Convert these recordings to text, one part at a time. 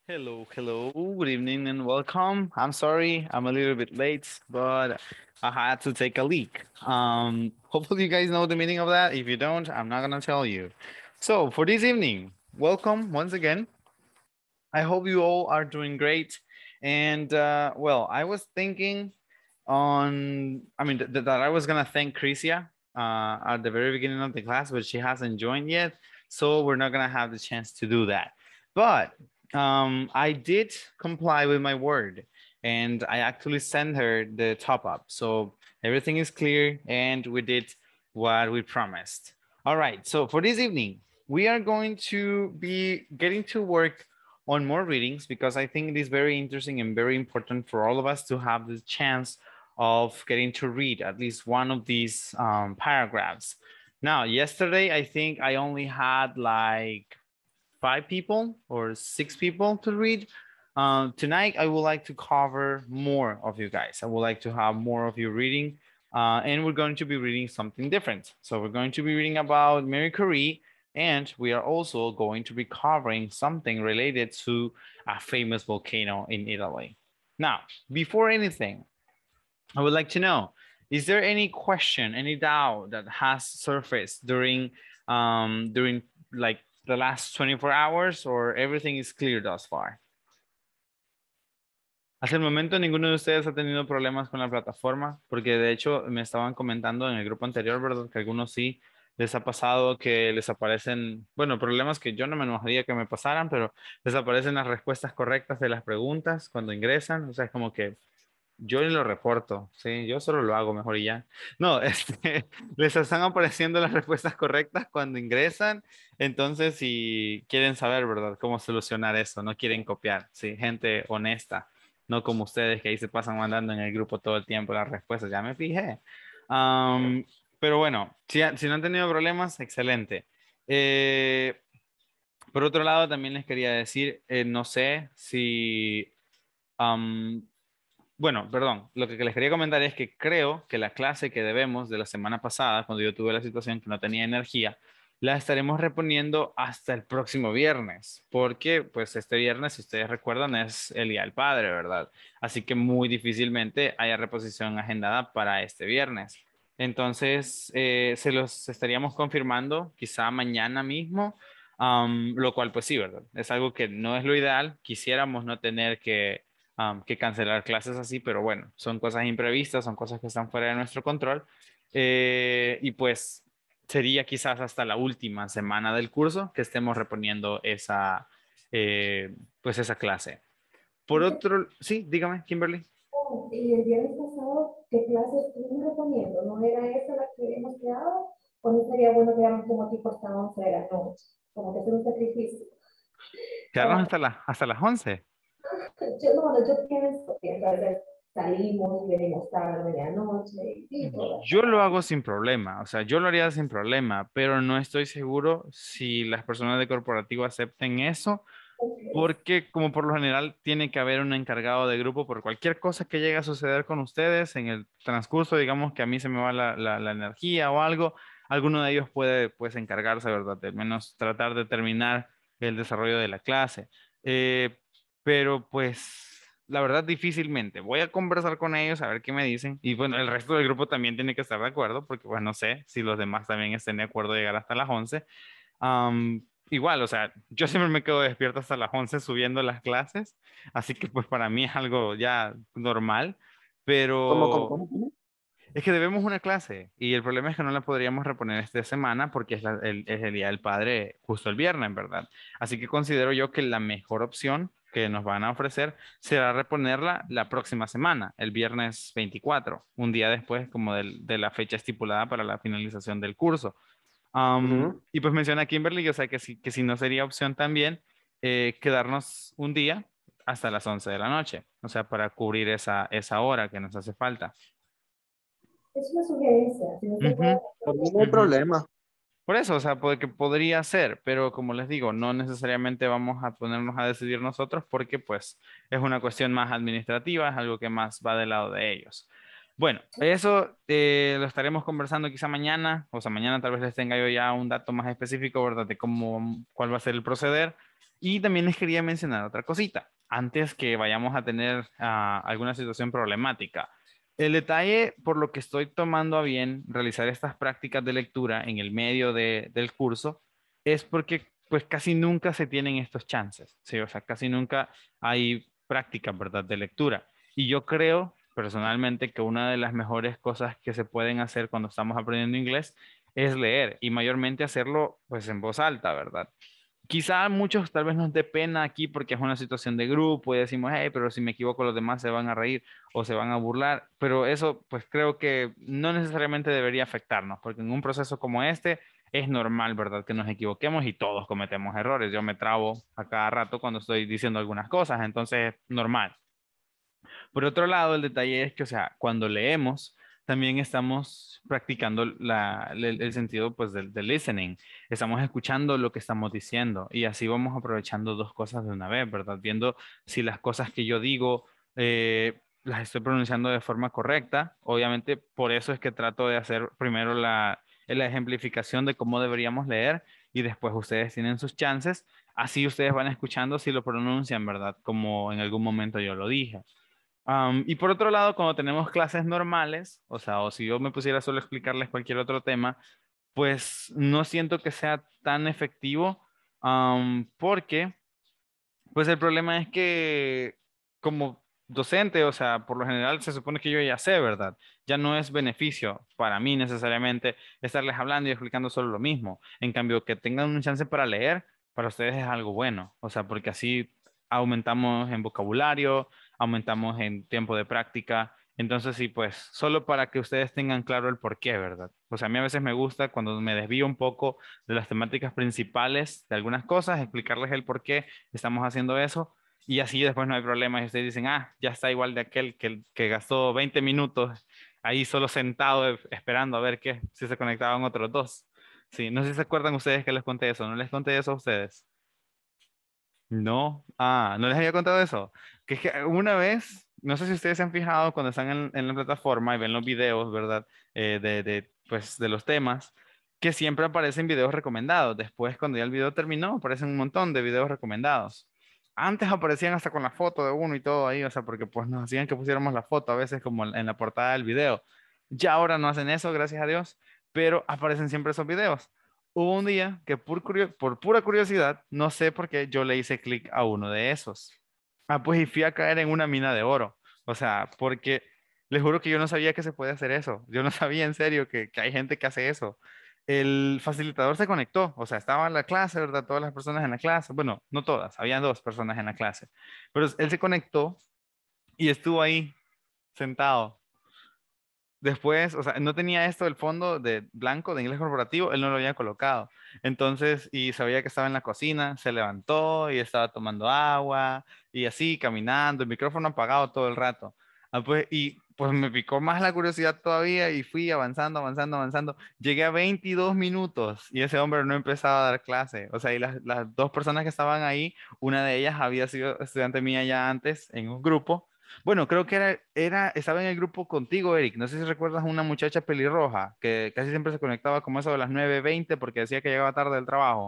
Hello, hello, good evening and welcome. I'm sorry, I'm a little bit late, but I had to take a leak. Hopefully you guys know the meaning of that. If you don't, I'm not gonna tell you. So for this evening, welcome once again. I hope you all are doing great. And well, I was thinking that I was gonna thank Crisia at the very beginning of the class, but she hasn't joined yet, so we're not gonna have the chance to do that. But I did comply with my word, and I actually sent her the top up, so everything is clear, and we did what we promised. All right, so for this evening, we are going to be getting to work on more readings because I think it is very interesting and very important for all of us to have the chance of getting to read at least one of these paragraphs. Now, yesterday, I think I only had like 5 people or 6 people to read. Tonight, I would like to cover more of you guys. I would like to have more of you reading, and we're going to be reading something different. So we're going to be reading about Marie Curie, and we are also going to be covering something related to a famous volcano in Italy. Now, before anything, I would like to know, is there any question, any doubt that has surfaced during like the last 24 hours or everything is clear thus far? Hasta el momento ninguno de ustedes ha tenido problemas con la plataforma, porque de hecho me estaban comentando en el grupo anterior, ¿verdad? Que algunos sí les ha pasado que les aparecen, bueno, problemas que yo no me enojaría que me pasaran, pero les aparecen las respuestas correctas de las preguntas cuando ingresan. O sea, es como que yo ni lo reporto, sí, yo solo lo hago mejor y ya. No, les están apareciendo las respuestas correctas cuando ingresan, entonces si quieren saber, ¿verdad? Cómo solucionar eso, no quieren copiar, sí, gente honesta, no como ustedes que ahí se pasan mandando en el grupo todo el tiempo las respuestas, ya me fijé. Am, pero bueno, si no han tenido problemas, excelente. Eh, por otro lado, también les quería decir, no sé si... Bueno, perdón, lo que les quería comentar es que creo que la clase que debemos de la semana pasada, cuando yo tuve la situación que no tenía energía, la estaremos reponiendo hasta el próximo viernes, porque pues este viernes, si ustedes recuerdan, es el Día del Padre, ¿verdad? Así que muy difícilmente haya reposición agendada para este viernes. Entonces, se los estaríamos confirmando quizá mañana mismo, lo cual pues sí, ¿verdad? Es algo que no es lo ideal, quisiéramos no tener que cancelar clases así, pero bueno, son cosas imprevistas, son cosas que están fuera de nuestro control. Y pues sería quizás hasta la última semana del curso que estemos reponiendo pues esa clase. Por otro, sí, dígame, Kimberly. Y el viernes pasado, ¿qué clase estuvimos reponiendo? ¿No era esa la que habíamos quedado? ¿O no sería bueno quedarnos como tipo hasta 11 de la noche? Como que hacer un sacrificio. Quedarnos Para... hasta las 11. Yo, no, bueno, yo pienso que entonces salimos y venimos tarde, medianoche y todo Yo hasta lo la... hago sin problema, o sea, yo lo haría sin problema, pero no estoy seguro si las personas de corporativo acepten eso. Ok. Porque como por lo general tiene que haber un encargado de grupo por cualquier cosa que llegue a suceder con ustedes en el transcurso, digamos que a mí se me va la energía o algo, alguno de ellos puede pues encargarse, ¿verdad? De al menos tratar de terminar el desarrollo de la clase. Eh, pero pues la verdad difícilmente. Voy a conversar con ellos a ver qué me dicen. Y bueno, el resto del grupo también tiene que estar de acuerdo porque pues no sé si los demás también estén de acuerdo de llegar hasta las 11. Igual, o sea, yo siempre me quedo despierto hasta las 11 subiendo las clases, así que pues para mí es algo ya normal, ¿Cómo, cómo, pero cómo? es que debemos una clase y el problema es que no la podríamos reponer esta semana porque es el Día del Padre justo el viernes, ¿verdad? Así que considero yo que la mejor opción que nos van a ofrecer será reponerla la próxima semana, el viernes 24, un día después como de la fecha estipulada para la finalización del curso. Ujú. Y pues menciona Kimberly, o sea que si no sería opción también quedarnos un día hasta las 11 de la noche, o sea, para cubrir esa hora que nos hace falta. Es una sugerencia, si no se puede, Ujú, Por mí no hay ujú. problema. Por eso, o sea, que podría ser, pero como les digo, no necesariamente vamos a ponernos a decidir nosotros porque pues es una cuestión más administrativa, es algo que más va del lado de ellos. Bueno, eso lo estaremos conversando quizá mañana, o sea, mañana tal vez les tenga yo ya un dato más específico, ¿verdad? De cómo, cuál va a ser el proceder. Y también les quería mencionar otra cosita, antes que vayamos a tener alguna situación problemática. El detalle por lo que estoy tomando a bien realizar estas prácticas de lectura en el medio del curso es porque pues casi nunca se tienen estos chances, ¿sí? O sea, casi nunca hay prácticas, ¿verdad? De lectura. Y yo creo personalmente que una de las mejores cosas que se pueden hacer cuando estamos aprendiendo inglés es leer y mayormente hacerlo pues en voz alta, ¿verdad? Quizá a muchos tal vez nos dé pena aquí porque es una situación de grupo y decimos, hey, pero si me equivoco los demás se van a reír o se van a burlar, pero eso pues creo que no necesariamente debería afectarnos porque en un proceso como este es normal, ¿verdad? Que nos equivoquemos y todos cometemos errores. Yo me trabo a cada rato cuando estoy diciendo algunas cosas, entonces es normal. Por otro lado, el detalle es que, o sea, cuando leemos, también estamos practicando el sentido, pues, del listening. Estamos escuchando lo que estamos diciendo y así vamos aprovechando dos cosas de una vez, ¿verdad? Viendo si las cosas que yo digo las estoy pronunciando de forma correcta. Obviamente, por eso es que trato de hacer primero la ejemplificación de cómo deberíamos leer y después ustedes tienen sus chances. Así ustedes van escuchando si lo pronuncian, ¿verdad? Como en algún momento yo lo dije. Y por otro lado, cuando tenemos clases normales, o sea, o si yo me pusiera solo a explicarles cualquier otro tema, pues no siento que sea tan efectivo, porque pues el problema es que como docente, o sea, por lo general se supone que yo ya sé, ¿verdad? Ya no es beneficio para mí necesariamente estarles hablando y explicando solo lo mismo. En cambio, que tengan un chance para leer, para ustedes es algo bueno, o sea, porque así aumentamos en vocabulario, aumentamos en tiempo de práctica. Entonces, sí, pues solo para que ustedes tengan claro el por qué, ¿verdad? O sea, a mí a veces me gusta cuando me desvío un poco de las temáticas principales de algunas cosas, explicarles el por qué estamos haciendo eso y así después no hay problema y ustedes dicen, ah, ya está igual de aquel que gastó 20 minutos ahí solo sentado esperando a ver qué, si se conectaban otros dos. Sí, no sé si se acuerdan ustedes que les conté eso, ¿no les conté eso a ustedes? No, no les había contado eso. Que es que una vez, no sé si ustedes se han fijado cuando están en la plataforma y ven los videos, ¿verdad? Pues, de los temas, que siempre aparecen videos recomendados. Después, cuando ya el video terminó, aparecen un montón de videos recomendados. Antes aparecían hasta con la foto de uno y todo ahí, o sea, porque pues nos hacían que pusiéramos la foto a veces como en la portada del video. Ya ahora no hacen eso, gracias a Dios, pero aparecen siempre esos videos. Hubo un día que por pura curiosidad, no sé por qué yo le hice clic a uno de esos. Pues y fui a caer en una mina de oro. O sea, porque les juro que yo no sabía que se puede hacer eso. Yo no sabía en serio que hay gente que hace eso. El facilitador se conectó, o sea, estaba en la clase, ¿verdad? Todas las personas en la clase. Bueno, no todas, habían dos personas en la clase. Pero él se conectó y estuvo ahí sentado. Después, o sea, no tenía esto del fondo de blanco de inglés corporativo, él no lo había colocado. Entonces, y sabía que estaba en la cocina, se levantó y estaba tomando agua y así caminando, el micrófono apagado todo el rato. Pues, y pues me picó más la curiosidad todavía y fui avanzando, avanzando, avanzando. Llegué a 22 minutos y ese hombre no empezaba a dar clase. O sea, y las dos personas que estaban ahí, una de ellas había sido estudiante mía ya antes en un grupo. Bueno, creo que estaba en el grupo contigo, Eric. No sé si recuerdas una muchacha pelirroja que casi siempre se conectaba como eso de las 9:20 porque decía que llegaba tarde del trabajo.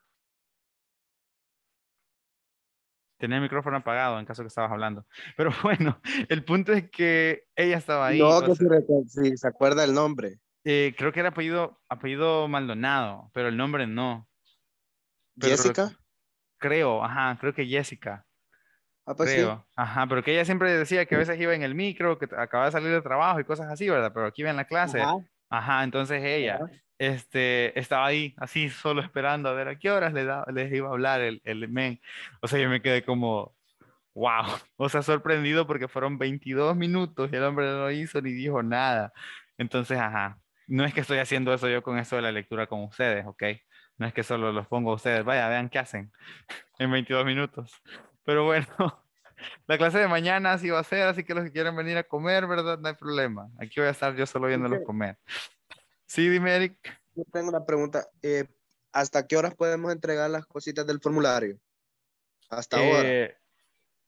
Tenía el micrófono apagado en caso que estabas hablando. Pero bueno, el punto es que ella estaba ahí. No, O que sea, si se acuerda el nombre. creo que era apellido Maldonado, pero el nombre no. Pero Jessica. creo, ajá, creo que Jessica. Ah, pues sí. Creo, ajá, pero que ella siempre decía que a veces iba en el micro, que acababa de salir de trabajo y cosas así, ¿verdad? Pero aquí iba en la clase, Ajá. ajá, entonces ella, Ajá. estaba ahí, así, solo esperando a ver a qué horas les iba a hablar el men. O sea, yo me quedé como, wow, o sea, sorprendido porque fueron 22 minutos y el hombre no hizo ni dijo nada. Entonces, ajá, no es que estoy haciendo eso yo con eso de la lectura con ustedes, ¿ok? No es que solo los pongo a ustedes, vaya, vean qué hacen en 22 minutos. Pero bueno. La clase de mañana sí va a ser, así que los que quieran venir a comer, ¿verdad? No hay problema. Aquí voy a estar yo solo viéndolos Ok, comer. Sí, dime, Eric. yo tengo una pregunta. ¿Hasta qué horas podemos entregar las cositas del formulario? Hasta ahora. Eh,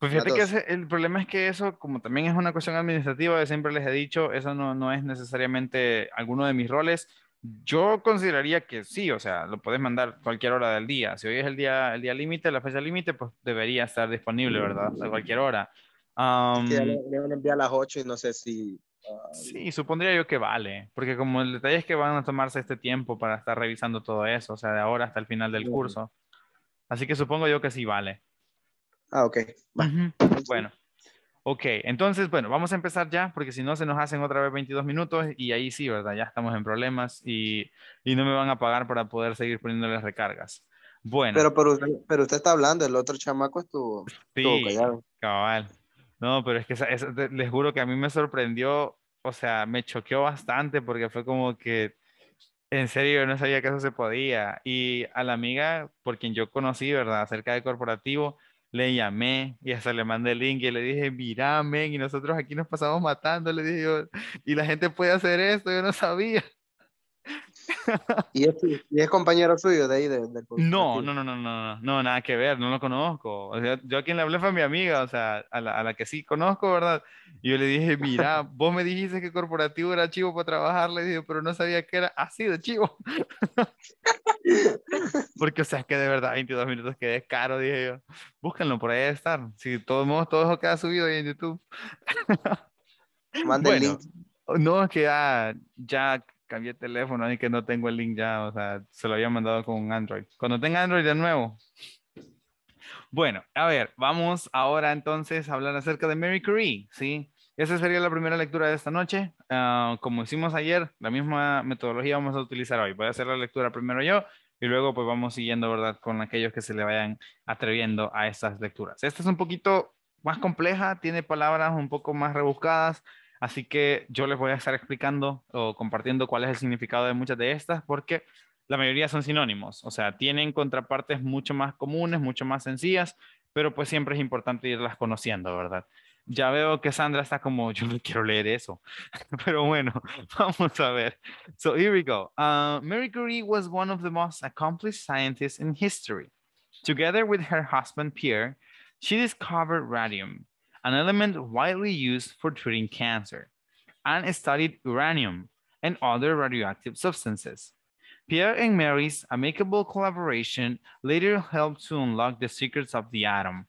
Pues las fíjate que dos. el problema es que eso, como también es una cuestión administrativa, yo siempre les he dicho, eso no es necesariamente alguno de mis roles. Yo consideraría que sí, o sea, lo puedes mandar cualquier hora del día. Si hoy es el día límite, la fecha límite, pues debería estar disponible, ¿verdad? A cualquier hora. Es que ya Am, le van a enviar a las 8 y no sé si... sí, supondría yo que vale, porque como el detalle es que van a tomarse este tiempo para estar revisando todo eso, o sea, de ahora hasta el final del curso. Así que supongo yo que sí vale. ok. Va. Ujú. Bueno. Ok, entonces, bueno, vamos a empezar ya, porque si no se nos hacen otra vez 22 minutos y ahí sí, ¿verdad? Ya estamos en problemas y no me van a pagar para poder seguir poniéndoles recargas. Bueno, Pero usted está hablando, el otro chamaco estuvo sí, callado. cabal. No, pero es que les juro que a mí me sorprendió, o sea, me choqueó bastante porque fue como que en serio, yo no sabía que eso se podía. Y a la amiga por quien yo conocí, ¿verdad? Acerca de corporativo, le llamé y hasta le mandé el link y le dije, mira, men, y nosotros aquí nos pasamos matando, le dije yo, y la gente puede hacer esto, yo no sabía. Y es compañero suyo de ahí, del No, corporativo. no, no, no, no, no, no, nada que ver, no lo conozco. O sea, yo a quien le hablé fue a mi amiga, o sea, a la que sí conozco, ¿verdad? Y yo le dije, mira, vos me dijiste que corporativo era chivo para trabajar, le dije, pero no sabía que era así de chivo. Porque, o sea, es que de verdad 22 minutos quedé caro, dije yo. Búsquenlo, por ahí debe estar. Si de todos modos, todo eso queda subido ahí en YouTube. Manda el Bueno, link. no es que ya cambié el teléfono y que no tengo el link ya, o sea, se lo había mandado con un Android. Cuando tenga Android de nuevo. Bueno, a ver, vamos ahora entonces a hablar acerca de Mary Curie, ¿sí? Esa sería la primera lectura de esta noche. Como hicimos ayer, la misma metodología vamos a utilizar hoy. Voy a hacer la lectura primero yo y luego pues vamos siguiendo, ¿verdad? Con aquellos que se le vayan atreviendo a estas lecturas. Esta es un poquito más compleja, tiene palabras un poco más rebuscadas, así que yo les voy a estar explicando o compartiendo cuál es el significado de muchas de estas porque la mayoría son sinónimos, o sea, tienen contrapartes mucho más comunes, mucho más sencillas, pero pues siempre es importante irlas conociendo, ¿verdad? Ya veo que Sandra está como, yo no quiero leer eso, pero bueno, vamos a ver. So here we go. Marie Curie was one of the most accomplished scientists in history. Together with her husband Pierre, she discovered radium, an element widely used for treating cancer, and studied uranium and other radioactive substances. Pierre and Mary's amicable collaboration later helped to unlock the secrets of the atom.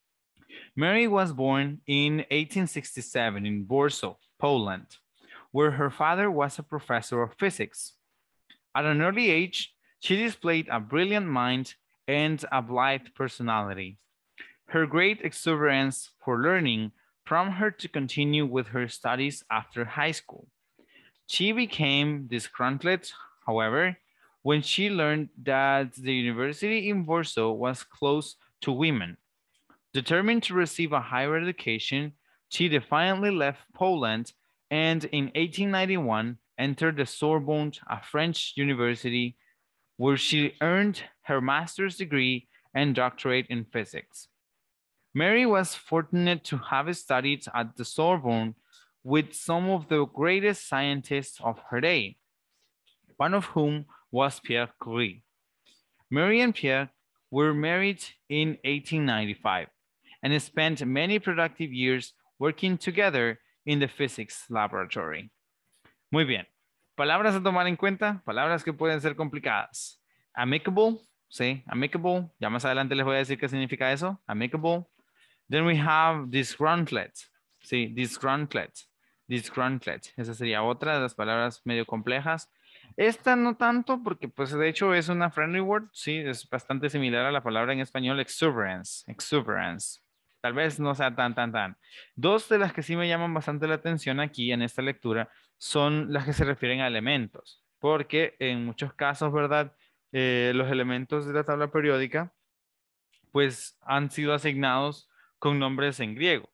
Mary was born in 1867 in Warsaw, Poland, where her father was a professor of physics. At an early age, she displayed a brilliant mind and a blithe personality. Her great exuberance for learning prompted her to continue with her studies after high school. She became disgruntled, however, when she learned that the university in Warsaw was closed to women. Determined to receive a higher education, she defiantly left Poland and in 1891 entered the Sorbonne, a French university, where she earned her master's degree and doctorate in physics. Mary was fortunate to have studied at the Sorbonne with some of the greatest scientists of her day, one of whom was Pierre Curie. Mary and Pierre were married in 1895 and spent many productive years working together in the physics laboratory. Muy bien. Palabras a tomar en cuenta, palabras que pueden ser complicadas. Amicable, sí, amicable. Ya más adelante les voy a decir qué significa eso. Amicable. Then we have disgruntled. Sí, disgruntled. Disgruntled. Esa sería otra de las palabras medio complejas. Esta no tanto porque pues de hecho es una friendly word. Sí, es bastante similar a la palabra en español exuberance. Exuberance. Tal vez no sea tan. Dos de las que sí me llaman bastante la atención aquí en esta lectura son las que se refieren a elementos. Porque en muchos casos, ¿verdad? Los elementos de la tabla periódica pues han sido asignados con nombres en griego.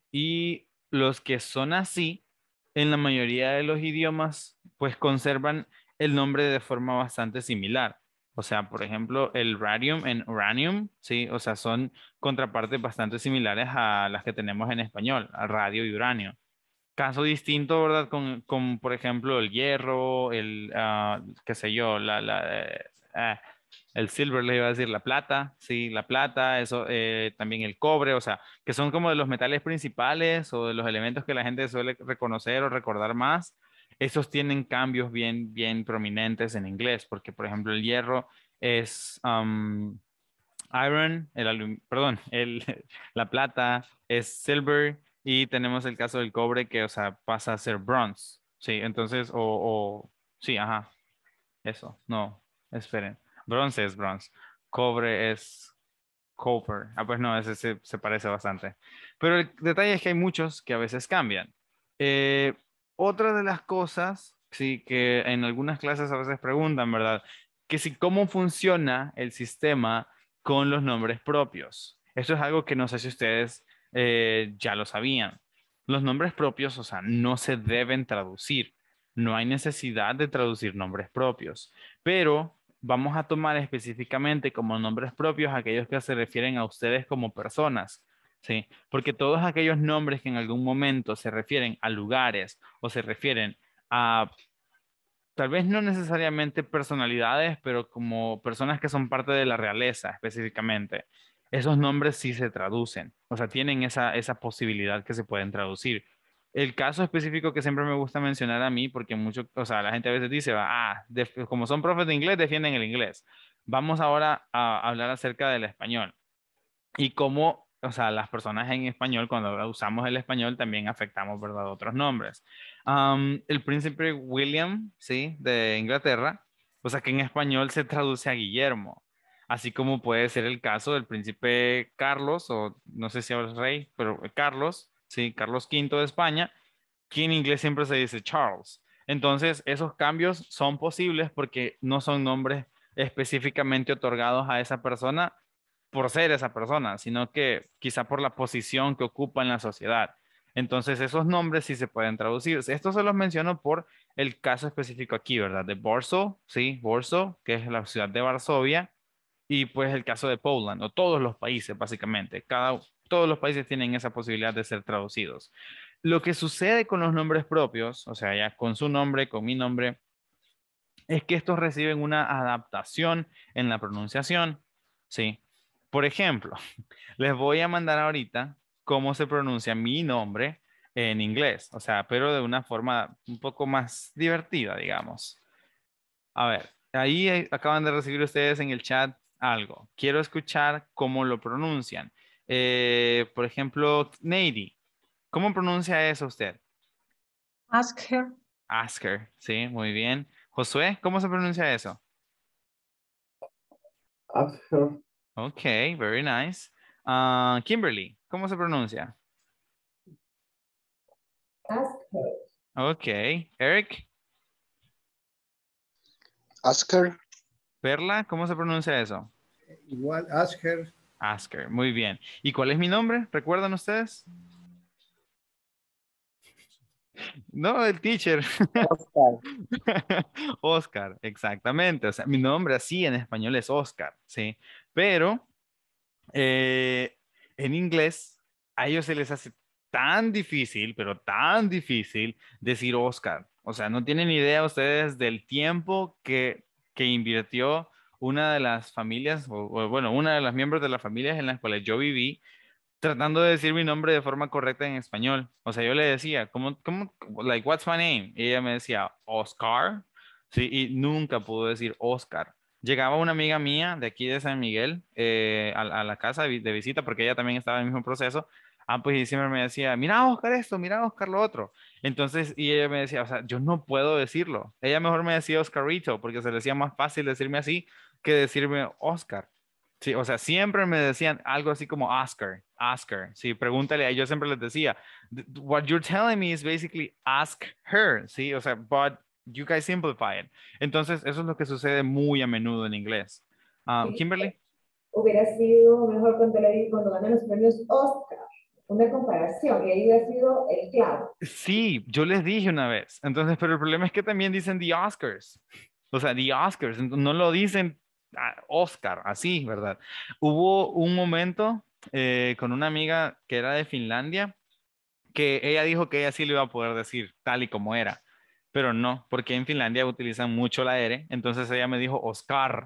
Y los que son así, en la mayoría de los idiomas, pues conservan el nombre de forma bastante similar. O sea, por ejemplo, el radium en uranium, sí, o sea, son contrapartes bastante similares a las que tenemos en español, a radio y uranio. Caso distinto, ¿verdad? Con por ejemplo, el hierro, qué sé yo, El silver le iba a decir la plata, sí, la plata, eso, también el cobre, o sea, que son como de los metales principales o de los elementos que la gente suele reconocer o recordar más. Esos tienen cambios bien prominentes en inglés, porque por ejemplo el hierro es iron, perdón, la plata es silver y tenemos el caso del cobre que, o sea, pasa a ser bronze, sí, entonces, sí, ajá, eso, no, esperen. Bronce es bronce. Cobre es copper. Ah, pues no, ese se parece bastante. Pero el detalle es que hay muchos que a veces cambian. Eh, Otra de las cosas, sí, que en algunas clases a veces preguntan, ¿verdad? Que si cómo funciona el sistema con los nombres propios. Esto es algo que no sé si ustedes ya lo sabían. Los nombres propios, o sea, no se deben traducir. No hay necesidad de traducir nombres propios, pero vamos a tomar específicamente como nombres propios aquellos que se refieren a ustedes como personas, ¿sí? Porque todos aquellos nombres que en algún momento se refieren a lugares o se refieren a, tal vez no necesariamente personalidades, pero como personas que son parte de la realeza específicamente, esos nombres sí se traducen, o sea, tienen esa posibilidad que se pueden traducir. El caso específico que siempre me gusta mencionar a mí, porque mucho, o sea, la gente a veces dice, como son profes de inglés, defienden el inglés. Vamos ahora a hablar acerca del español y cómo, o sea, las personas en español, cuando usamos el español, también afectamos, ¿verdad?, otros nombres. El príncipe William, ¿sí?, de Inglaterra, o sea, que en español se traduce a Guillermo, así como puede ser el caso del príncipe Carlos, o no sé si ahora es rey, pero Carlos, ¿sí?, Carlos V de España, que en inglés siempre se dice Charles. Entonces, esos cambios son posibles porque no son nombres específicamente otorgados a esa persona por ser esa persona, sino que quizá por la posición que ocupa en la sociedad. Entonces, esos nombres sí se pueden traducir. Esto se los menciono por el caso específico aquí, ¿verdad? De Warsaw, sí, Warsaw, que es la ciudad de Varsovia, y pues el caso de Poland, o todos los países, básicamente. Todos los países tienen esa posibilidad de ser traducidos. Lo que sucede con los nombres propios, o sea, ya con su nombre, con mi nombre, es que estos reciben una adaptación en la pronunciación, ¿sí? Por ejemplo, les voy a mandar ahorita cómo se pronuncia mi nombre en inglés, o sea, pero de una forma un poco más divertida, digamos. A ver, ahí acaban de recibir ustedes en el chat algo. Quiero escuchar cómo lo pronuncian. Por ejemplo, Nady, ¿cómo pronuncia eso usted? Ask her. Asker, sí, muy bien. Josué, ¿cómo se pronuncia eso? Ask her. Ok, very nice. Kimberly, ¿cómo se pronuncia? Ask her. Ok, Eric, Ask her. Perla, ¿cómo se pronuncia eso? Igual, ask her. Asker, muy bien. ¿Y cuál es mi nombre? ¿Recuerdan ustedes? No, el teacher. Oscar. Oscar, exactamente. O sea, mi nombre así en español es Oscar, ¿sí? Pero eh, en inglés a ellos se les hace tan difícil, pero tan difícil decir Oscar. O sea, no tienen idea ustedes del tiempo que invirtió una de las familias, bueno, una de las miembros de las familias en las cuales yo viví tratando de decir mi nombre de forma correcta en español. O sea, yo le decía, like, what's my name? Y ella me decía, Oscar. Sí, y nunca pudo decir Oscar. Llegaba una amiga mía de aquí de San Miguel a la casa de visita, porque ella también estaba en el mismo proceso. Ah, pues y siempre me decía, mira Oscar esto, mira Oscar lo otro. Entonces, y ella me decía, o sea, yo no puedo decirlo. Ella mejor me decía Oscarito, porque se le hacía más fácil decirme así que decirme Oscar. Sí, o sea, siempre me decían algo así como Oscar, Oscar. Sí, pregúntale, yo siempre les decía, what you're telling me is basically ask her, sí, o sea, but you guys simplify it. Entonces, eso es lo que sucede muy a menudo en inglés. Sí, Kimberly. hubiera sido mejor cuando ganan los premios Oscar, una comparación, y ahí hubiera sido el clavo. Sí, yo les dije una vez. Entonces, pero el problema es que también dicen the Oscars. O sea, the Oscars. No lo dicen Oscar, así, ¿verdad? Hubo un momento con una amiga que era de Finlandia que ella dijo que ella sí lo iba a poder decir tal y como era, pero no, porque en Finlandia utilizan mucho la R, entonces ella me dijo Oscar,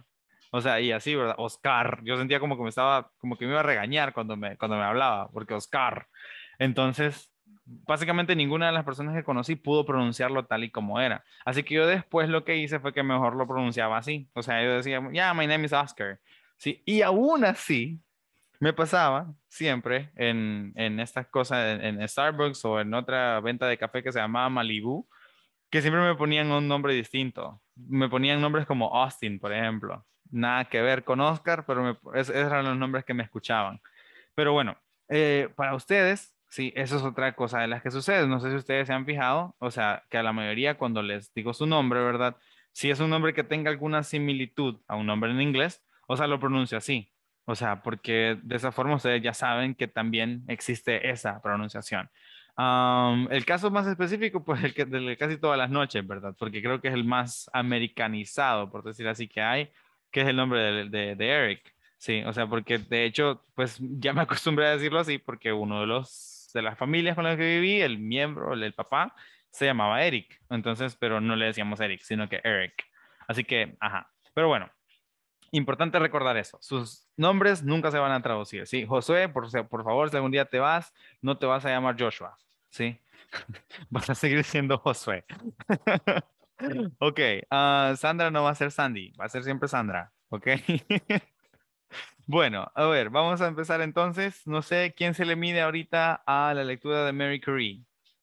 O sea, y así, ¿verdad? Oscar. Yo sentía como que como que me iba a regañar cuando me hablaba, porque Oscar. Entonces, básicamente ninguna de las personas que conocí pudo pronunciarlo tal y como era. Así que yo después lo que hice fue que mejor lo pronunciaba así. O sea, yo decía, yeah, my name is Oscar. Sí, y aún así me pasaba siempre en estas cosas, en Starbucks o en otra venta de café que se llamaba Malibu, que siempre me ponían un nombre distinto. Me ponían nombres como Austin, por ejemplo. Nada que ver con Oscar, pero esos eran los nombres que me escuchaban. Pero bueno, para ustedes, sí, eso es otra cosa de las que sucede. No sé si ustedes se han fijado, o sea, que a la mayoría cuando les digo su nombre, ¿verdad? Si es un nombre que tenga alguna similitud a un nombre en inglés, o sea, lo pronuncio así. O sea, porque de esa forma ustedes ya saben que también existe esa pronunciación. El caso más específico, pues del de casi todas las noches, ¿verdad? Porque creo que es el más americanizado, por decir así, que hay, que es el nombre de Eric. Sí, o sea, porque de hecho, pues ya me acostumbré a decirlo así, porque uno de las familias con las que viví, el miembro, el papá, se llamaba Eric. Entonces, pero no le decíamos Eric, sino que Eric. Así que, ajá. Pero bueno, importante recordar eso. Sus nombres nunca se van a traducir, ¿sí? Josué, por favor, si algún día te vas, no te vas a llamar Joshua, ¿sí? Vas a seguir siendo Josué. Ok, Sandra no va a ser Sandy, va a ser siempre Sandra, ¿ok? Bueno, a ver, vamos a empezar entonces. No sé quién se le mide ahorita a la lectura de Mary Curie.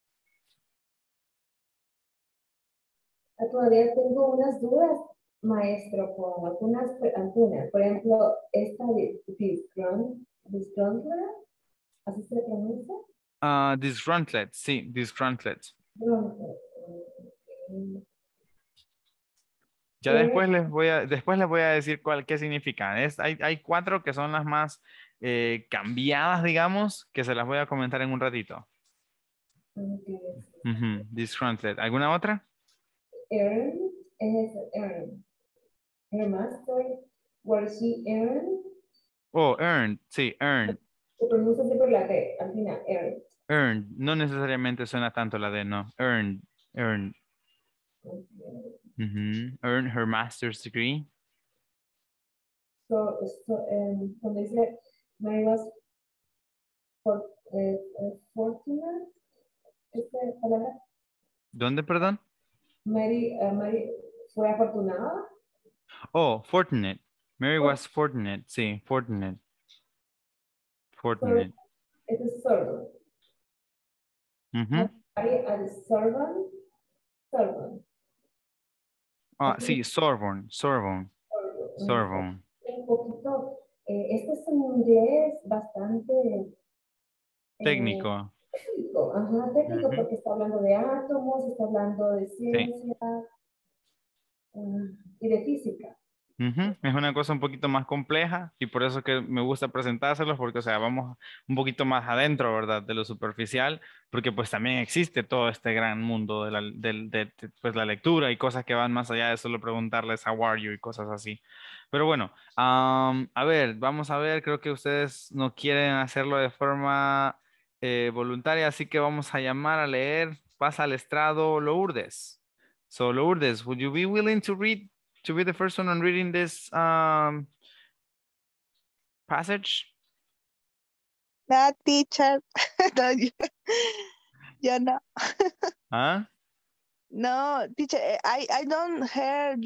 Todavía tengo unas dudas, maestro, con algunas. Por ejemplo, esta de Disgruntler, ¿así se pronuncia? Disgruntled, sí, disgruntled. Disgruntler. Ya después les voy a decir qué significan. Hay cuatro que son las más cambiadas, digamos, que se las voy a comentar en un ratito. Ujú, disgruntled. ¿Alguna otra? Earn, es earn. Her master, where she earned, Oh, earned, sí, earned. se pronuncia siempre la T, al final, earned. Earned. No necesariamente suena tanto la D, no. Earned, earned. Ujú, earned her master's degree. Cuando dice Mary was for, fortunate, esta palabra, ¿Dónde, perdón? Mary fue afortunada. Oh, fortunate. Mary was fortunate. Sí, fortunate. So, Fortunate. it is servant. Ujú. Mary as servant, servant. Ah, Así, sí, Sorbonne. Sorbonne. Sorbonne. un poquito, este es un inglés bastante Técnico. técnico, ajá, técnico Ujú. porque está hablando de átomos, está hablando de Sí. ciencia y de física. Ujú. Es una cosa un poquito más compleja y por eso que me gusta presentárselos porque, o sea, vamos un poquito más adentro, ¿verdad? De lo superficial, porque pues también existe todo este gran mundo pues, la lectura y cosas que van más allá de solo preguntarles how are you y cosas así. Pero bueno, a ver, vamos a ver, creo que ustedes no quieren hacerlo de forma voluntaria, así que vamos a llamar a leer, pasa al estrado Lourdes. So Lourdes, would you be willing to be the first one on reading this passage? That teacher. No, you know. Huh? No, teacher, I don't hear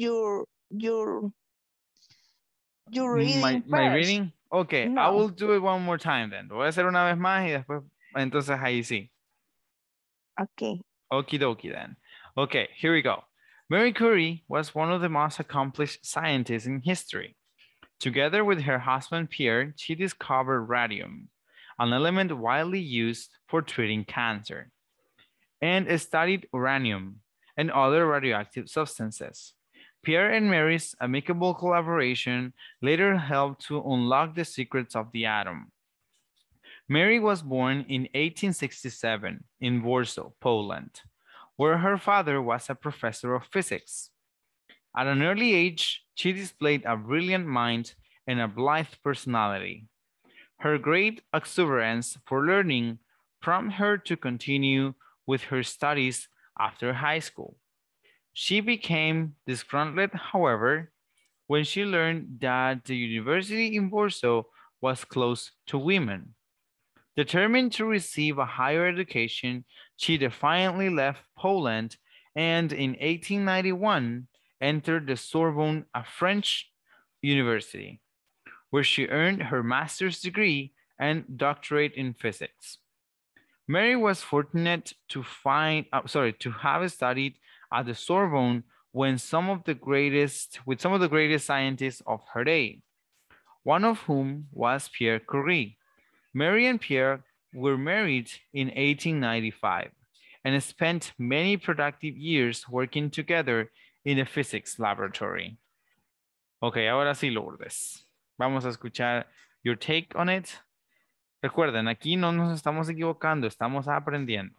your reading My first. reading? Okay, I No. will do it one more time then. Lo voy a hacer una vez más y después, entonces ahí sí. Okay. Okie dokie then. Okay, here we go. Marie Curie was one of the most accomplished scientists in history. Together with her husband Pierre, she discovered radium, an element widely used for treating cancer, and studied uranium and other radioactive substances. Pierre and Mary's amicable collaboration later helped to unlock the secrets of the atom. Mary was born in 1867 in Warsaw, Poland, where her father was a professor of physics. At an early age, she displayed a brilliant mind and a blithe personality. Her great exuberance for learning prompted her to continue with her studies after high school. She became disgruntled, however, when she learned that the university in Warsaw was closed to women. Determined to receive a higher education, she defiantly left Poland and in 1891 entered the Sorbonne, a French university, where she earned her master's degree and doctorate in physics. Mary was fortunate to have studied at the Sorbonne with some of the greatest scientists of her day, one of whom was Pierre Curie. Mary and Pierre were married in 1895 and spent many productive years working together in a physics laboratory. Ok, ahora sí, Lourdes. Vamos a escuchar your take on it. Recuerden, aquí no nos estamos equivocando, estamos aprendiendo.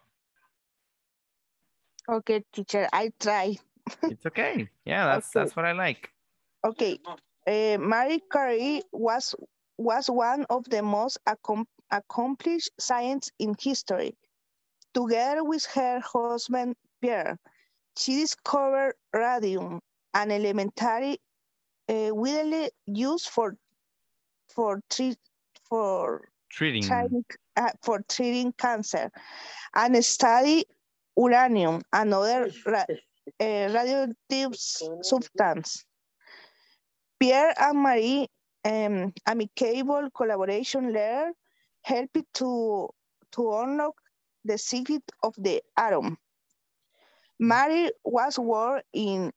Okay, teacher, I try. It's okay. Yeah, that's what I like. Okay. Marie Curie was one of the most accomplished scientists in history. Together with her husband Pierre, she discovered radium, an elementary widely used for treating cancer, and study uranium, another radioactive substance. Pierre and Marie amicable collaboration later helped to unlock the secret of the atom. Marie was born in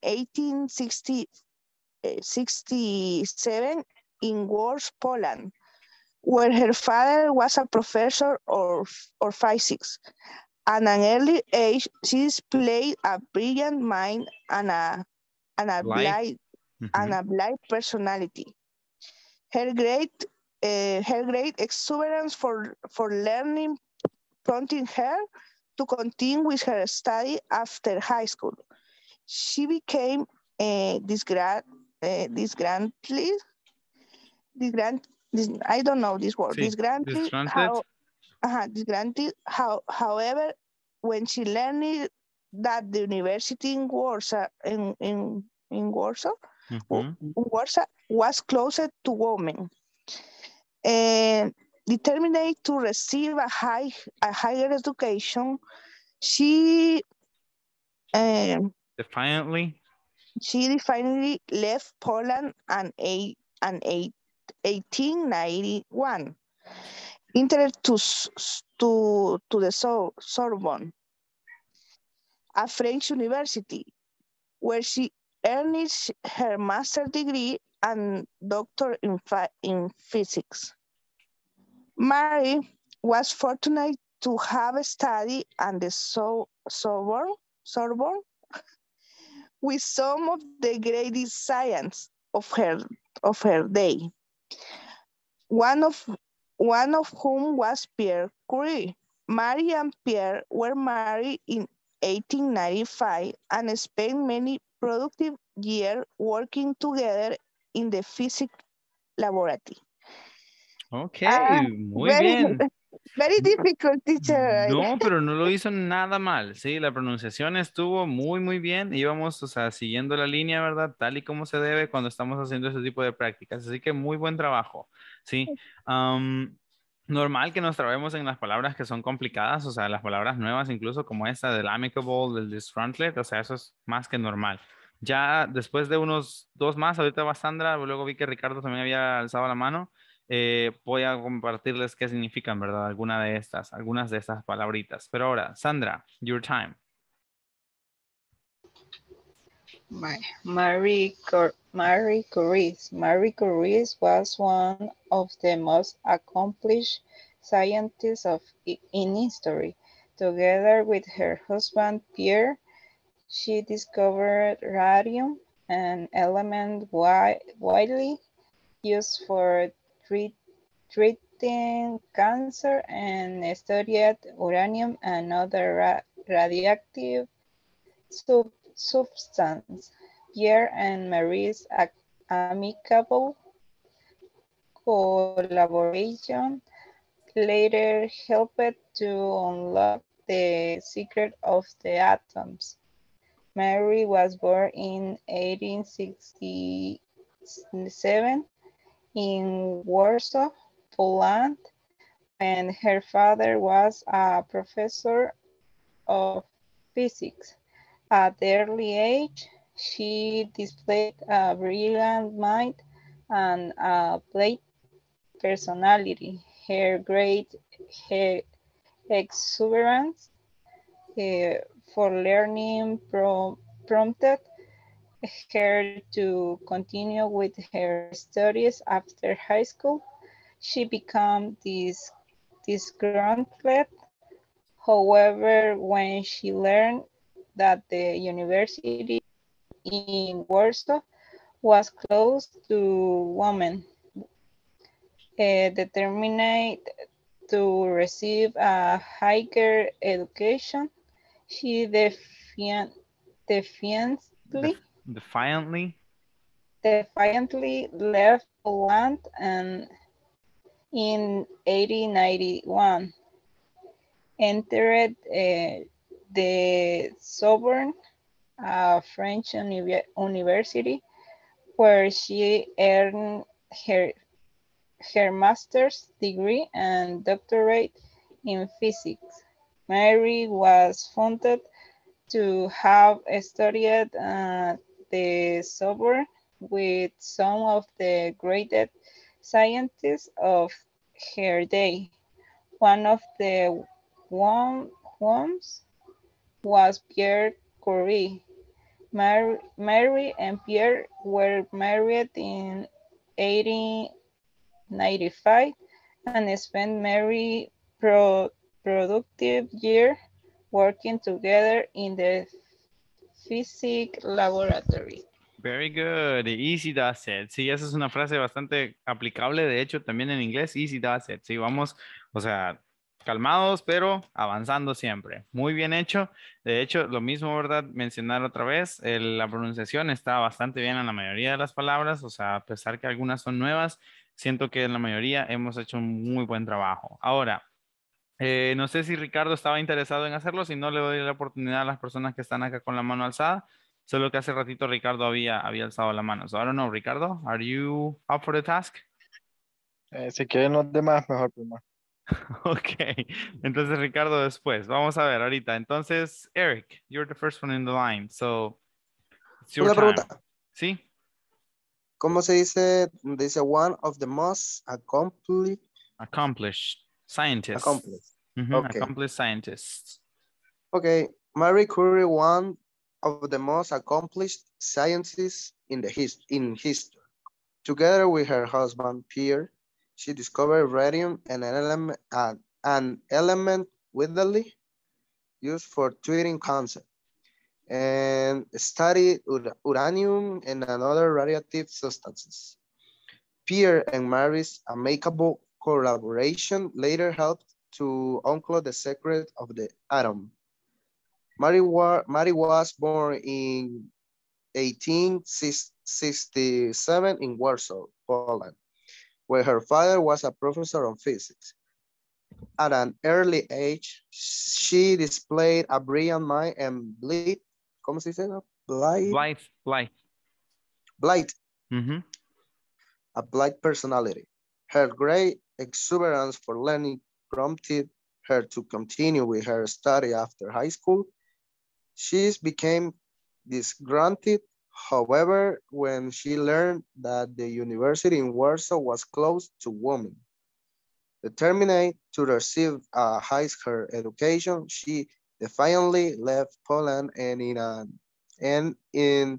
1867 in Warsaw, Poland, where her father was a professor of physics. At an early age, she displayed a brilliant mind and a blind personality. Her great exuberance for learning prompted her to continue with her study after high school. She became disgruntled. I don't know this word. Sí, disgruntled. However, when she learned that the university in Warsaw Warsaw was closed to women, determined to receive a higher education, she defiantly left Poland in 1891, entered to the Sorbonne, a French university, where she earned her master's degree and doctor in physics. Mary was fortunate to have studied at the Sorbonne with some of the greatest science of her day. One of whom was Pierre Curie. Marie and Pierre were married in 1895 and spent many productive years working together in the physics laboratory. Okay, muy bien. Very difficult, teacher. No, pero no lo hizo nada mal, sí, la pronunciación estuvo muy bien, íbamos, o sea, siguiendo la línea, ¿verdad? Tal y como se debe cuando estamos haciendo este tipo de prácticas, así que muy buen trabajo, sí. Normal que nos trabemos en las palabras que son complicadas, o sea, las palabras nuevas, incluso como esta del amicable, del disgruntled, o sea, eso es más que normal. Ya después de unos dos más, ahorita va Sandra, luego vi que Ricardo también había alzado la mano. Voy a compartirles qué significan, ¿verdad? Algunas de estas palabritas. Pero ahora, Sandra, your time. Marie Curie was one of the most accomplished scientists in history. Together with her husband Pierre, she discovered radium, an element widely used for treating cancer, and studied uranium and other radioactive substance. Pierre and Marie's amicable collaboration later helped to unlock the secret of the atoms. Mary was born in 1868 1937 in Warsaw, Poland, when her father was a professor of physics. At the early age, she displayed a brilliant mind and a playful personality. Her great exuberance for learning prompted her to continue with her studies after high school. She became disgruntled, however, when she learned that the university in Warsaw was closed to women, determined to receive a higher education. She defiantly Defiantly. left Poland and in 1891 entered the Sorbonne, a French university, where she earned her master's degree and doctorate in physics. Mary was founded to have studied at the Sorbonne with some of the greatest scientists of her day. One of the ones was Pierre Curie. Mary and Pierre were married in 1895 and spent many productive years working together in the physics laboratory. Very good. Easy does it. Sí, esa es una frase bastante aplicable, de hecho, también en inglés. Easy does it. Sí, vamos, o sea, calmados, pero avanzando siempre. Muy bien hecho. De hecho, lo mismo, ¿verdad? Mencionar otra vez, la pronunciación está bastante bien en la mayoría de las palabras, o sea, a pesar que algunas son nuevas, siento que en la mayoría hemos hecho un muy buen trabajo. Ahora, no sé si Ricardo estaba interesado en hacerlo, si no le doy la oportunidad a las personas que están acá con la mano alzada. Solo que hace ratito Ricardo había alzado la mano. So I don't know, Ricardo, are you up for the task? Si quieren los demás, mejor primero. Ok, entonces Ricardo después. Vamos a ver ahorita. Entonces, Eric, you're the first one in the line. So it's your Una time. pregunta. ¿Sí? ¿Cómo se dice? Dice one of the most Accomplished scientists. accomplished. Okay. Accomplished scientists. Okay. Marie Curie, one of the most accomplished scientists in history. Together with her husband Pierre, she discovered radium, an element widely used for treating cancer, and studied uranium and other radioactive substances. Pierre and Marie's amicable collaboration later helped to uncover the secret of the atom. Marie was born in 1867 in Warsaw, Poland, where her father was a professor of physics. At an early age, she displayed a brilliant mind and ¿cómo se dice? Blight. A blight personality. Her great exuberance for learning prompted her to continue with her study after high school. She became disgruntled, however, when she learned that the university in Warsaw was closed to women. Determined to receive a higher education, she defiantly left Poland and in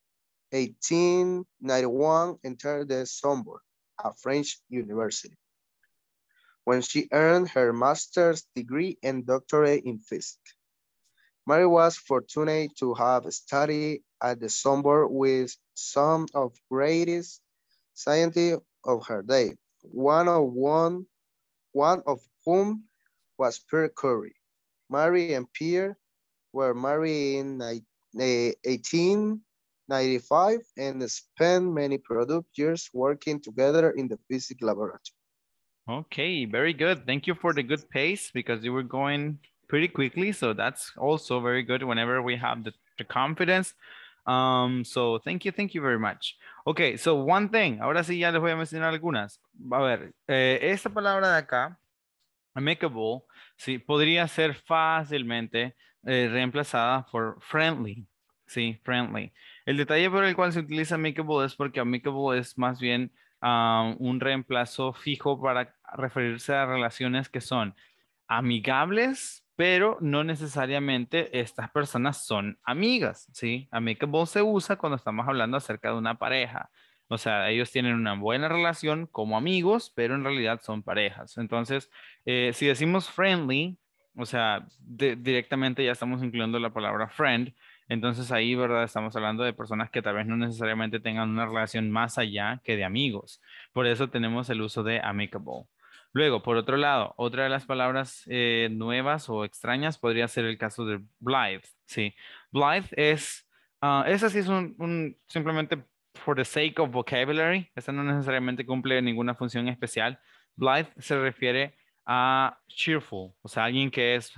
1891 entered the Sorbonne, a French university, when she earned her master's degree and doctorate in physics. Marie was fortunate to have studied at the Sorbonne with some of the greatest scientists of her day, one of whom was Pierre Curie. Marie and Pierre were married in 1895 and spent many productive years working together in the physics laboratory. Okay, very good. Thank you for the good pace because you were going pretty quickly. So that's also very good whenever we have the confidence. So thank you very much. Okay, so one thing, ahora sí ya les voy a mencionar algunas. A ver, esta palabra de acá, amicable, sí, podría ser fácilmente reemplazada por friendly, sí, friendly. El detalle por el cual se utiliza amicable es porque amicable es más bien un reemplazo fijo para referirse a relaciones que son amigables, pero no necesariamente estas personas son amigas, ¿sí? Amicable se usa cuando estamos hablando acerca de una pareja. O sea, ellos tienen una buena relación como amigos, pero en realidad son parejas. Entonces, si decimos friendly, o sea, directamente ya estamos incluyendo la palabra friend. Entonces ahí, ¿verdad? Estamos hablando de personas que tal vez no necesariamente tengan una relación más allá que de amigos. Por eso tenemos el uso de amicable. Luego, por otro lado, otra de las palabras nuevas o extrañas podría ser el caso de blithe, ¿sí? Blithe es, esa sí es simplemente for the sake of vocabulary, esa no necesariamente cumple ninguna función especial. Blithe se refiere a cheerful, o sea, alguien que es,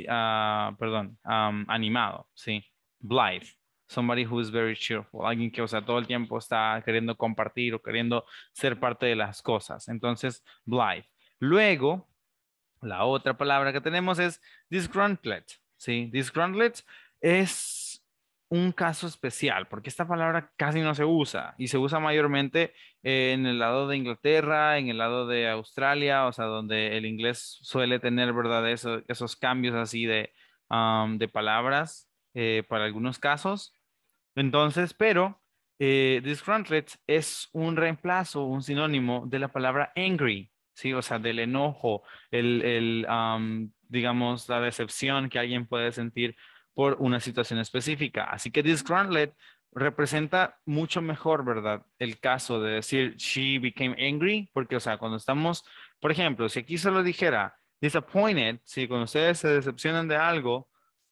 animado, ¿sí? Blithe, somebody who is very cheerful, alguien que, o sea, todo el tiempo está queriendo compartir o queriendo ser parte de las cosas. Entonces, blithe. Luego, la otra palabra que tenemos es disgruntled, ¿sí? Disgruntled es un caso especial porque esta palabra casi no se usa y se usa mayormente en el lado de Inglaterra, en el lado de Australia, o sea, donde el inglés suele tener, ¿verdad? Esos cambios así de palabras para algunos casos. Entonces, pero disgruntled es un reemplazo, un sinónimo de la palabra angry, ¿sí? O sea, del enojo, digamos, la decepción que alguien puede sentir por una situación específica. Así que disgruntled representa mucho mejor, ¿verdad? El caso de decir she became angry, porque, o sea, cuando estamos, por ejemplo, si aquí solo dijera disappointed, si cuando ustedes se decepcionan de algo,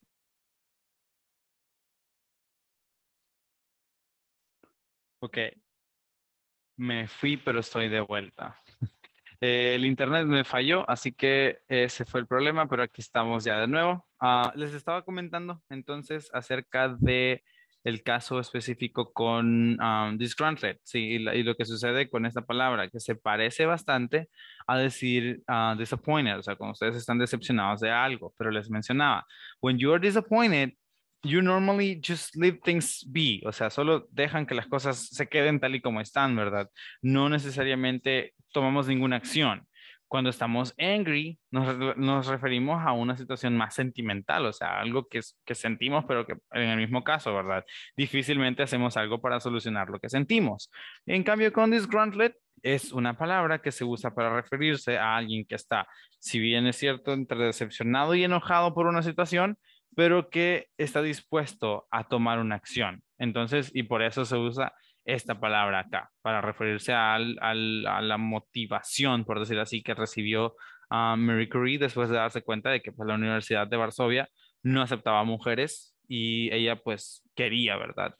ok, me fui, pero estoy de vuelta. El internet me falló, así que ese fue el problema, pero aquí estamos ya de nuevo. Les estaba comentando entonces acerca de el caso específico con disgruntled, sí, y lo que sucede con esta palabra, que se parece bastante a decir disappointed, o sea, cuando ustedes están decepcionados de algo, pero les mencionaba, when you are disappointed, you normally just leave things be, o sea, solo dejan que las cosas se queden tal y como están, ¿verdad? No necesariamente tomamos ninguna acción. Cuando estamos angry, nos referimos a una situación más sentimental, o sea, algo que sentimos, pero que en el mismo caso, ¿verdad? Difícilmente hacemos algo para solucionar lo que sentimos. En cambio, con disgruntled es una palabra que se usa para referirse a alguien que está, si bien es cierto, entre decepcionado y enojado por una situación, pero que está dispuesto a tomar una acción. Entonces, y por eso se usa esta palabra acá, para referirse a la motivación, por decir así, que recibió Marie Curie después de darse cuenta de que pues, la Universidad de Varsovia no aceptaba mujeres y ella pues quería, ¿verdad?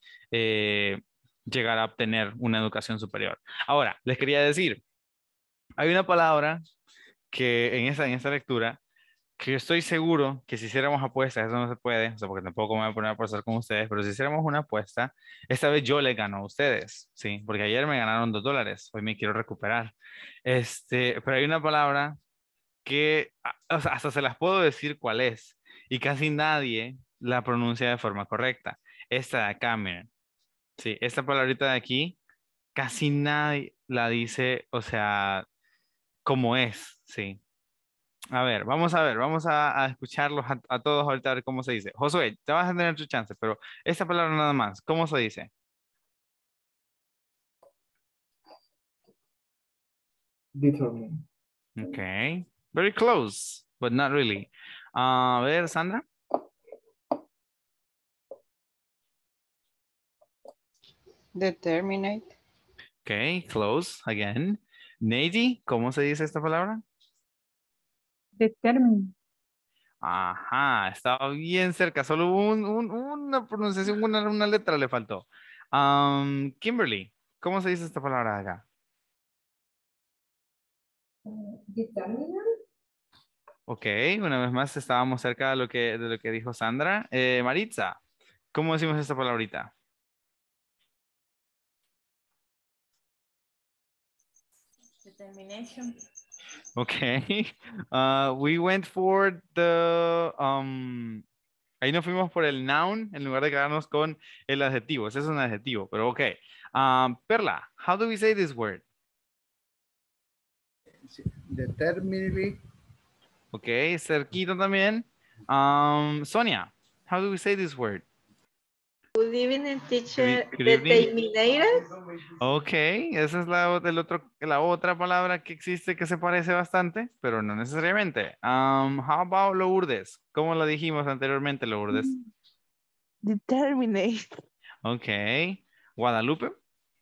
Llegar a obtener una educación superior. Ahora, les quería decir, hay una palabra que en esta lectura que yo estoy seguro que si hiciéramos apuestas, eso no se puede, o sea, porque tampoco me voy a poner a apostar con ustedes, pero si hiciéramos una apuesta, esta vez yo le gano a ustedes, ¿sí? Porque ayer me ganaron $2, hoy me quiero recuperar. Pero hay una palabra que, o sea, hasta se las puedo decir cuál es, y casi nadie la pronuncia de forma correcta. Esta de acá, miren, sí, esta palabrita de aquí, casi nadie la dice, o sea, como es, sí. A ver, vamos a escucharlos a todos ahorita a ver cómo se dice. Josué, te vas a tener tu chance, pero esta palabra nada más, ¿cómo se dice? Determine. Okay, very close, but not really. A ver, Sandra. Determinate. Okay, close again. Neji, ¿cómo se dice esta palabra? Determine. Ajá, estaba bien cerca, solo una pronunciación, una letra le faltó. Kimberly, ¿cómo se dice esta palabra de acá? Determinant. Ok, una vez más estábamos cerca de lo que dijo Sandra. Maritza, ¿cómo decimos esta palabrita? Determination. Okay. We went for the ahí nos fuimos por el noun en lugar de quedarnos con el adjetivo. Ese es un adjetivo, pero ok. Perla, how do we say this word? Determinedly. Ok, cerquita también. Sonia, how do we say this word? Good evening, teacher. Good evening. Determinated. Ok, esa es la otra palabra que existe que se parece bastante, pero no necesariamente. How about Lourdes? ¿Cómo lo dijimos anteriormente, Lourdes? Determinate. Ok. Guadalupe.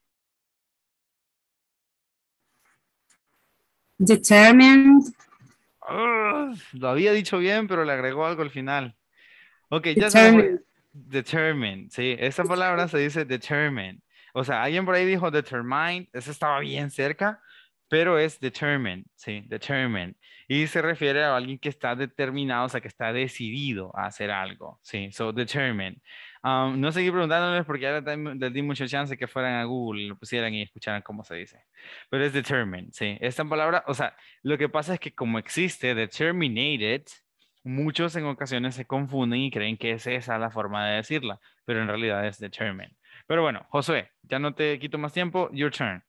Determined. Lo había dicho bien, pero le agregó algo al final. Ok, ya se los voy. Determined, sí, esa palabra se dice determined. O sea, alguien por ahí dijo determined, ese estaba bien cerca, pero es determined, sí, determined. Y se refiere a alguien que está determinado, o sea, que está decidido a hacer algo, sí, so determined. No seguí preguntándoles porque ya les di mucha chance que fueran a Google, lo pusieran y escucharan cómo se dice. Pero es determined, sí. Esta palabra, o sea, lo que pasa es que como existe determinated, muchos en ocasiones se confunden y creen que es esa la forma de decirla, pero en realidad es determined. Pero bueno, Josué, ya no te quito más tiempo. Your turn.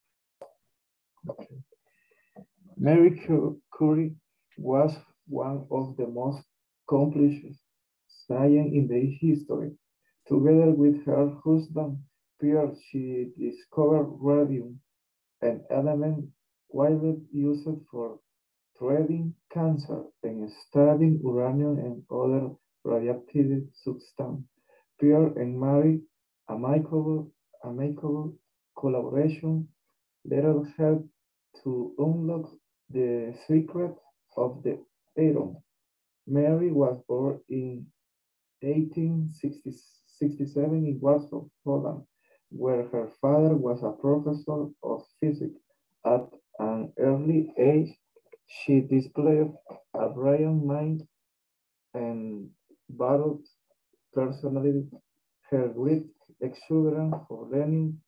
Marie Curie was one of the most accomplished scientists in the history. Together with her husband, Pierre, she discovered radium, an element widely used for treating cancer and studying uranium and other radioactive substances. Pierre and Marie, amicable collaboration later helped to unlock the secret of the atom. Mary was born in 1867 in Warsaw, Poland, where her father was a professor of physics. At an early age, she displayed a brilliant mind and bold personality. Her great exuberance for learning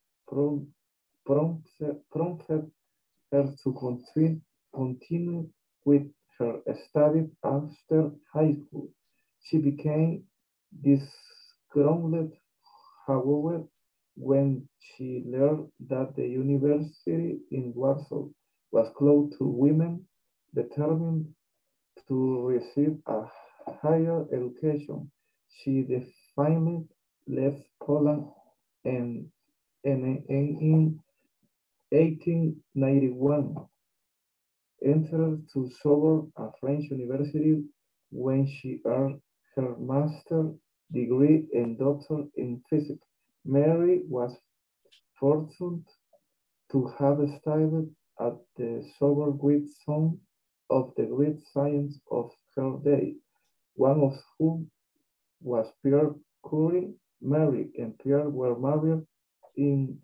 prompted her to continue with her studies after high school. She became disgruntled, however, when she learned that the university in Warsaw was closed to women. Determined to receive a higher education, she finally left Poland and in 1891 entered to Sorbonne, a French university, when she earned her master's degree and doctor in physics. Mary was fortunate to have studied at the Sorbonne with some of the great scientists of her day, one of whom was Pierre Curie. Mary and Pierre were married in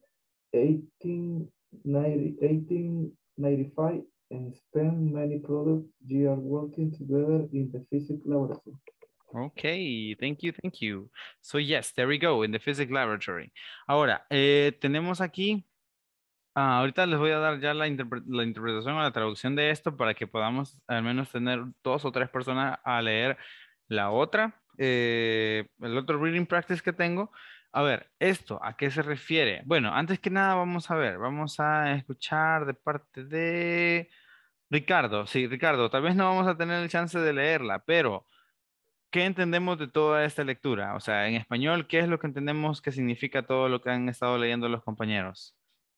1895 and spent many productive years working together in the physics laboratory. Okay, thank you, thank you. So yes, there we go, in the physics laboratory. Ahora, tenemos aquí, ahorita les voy a dar ya la interpretación o la traducción de esto para que podamos al menos tener 2 o 3 personas a leer la otra, el otro reading practice que tengo. A ver, ¿esto a qué se refiere? Bueno, antes que nada vamos a ver, vamos a escuchar de parte de Ricardo. Sí, Ricardo, tal vez no vamos a tener el chance de leerla, pero ¿qué entendemos de toda esta lectura? O sea, en español, ¿qué es lo que entendemos que significa todo lo que han estado leyendo los compañeros?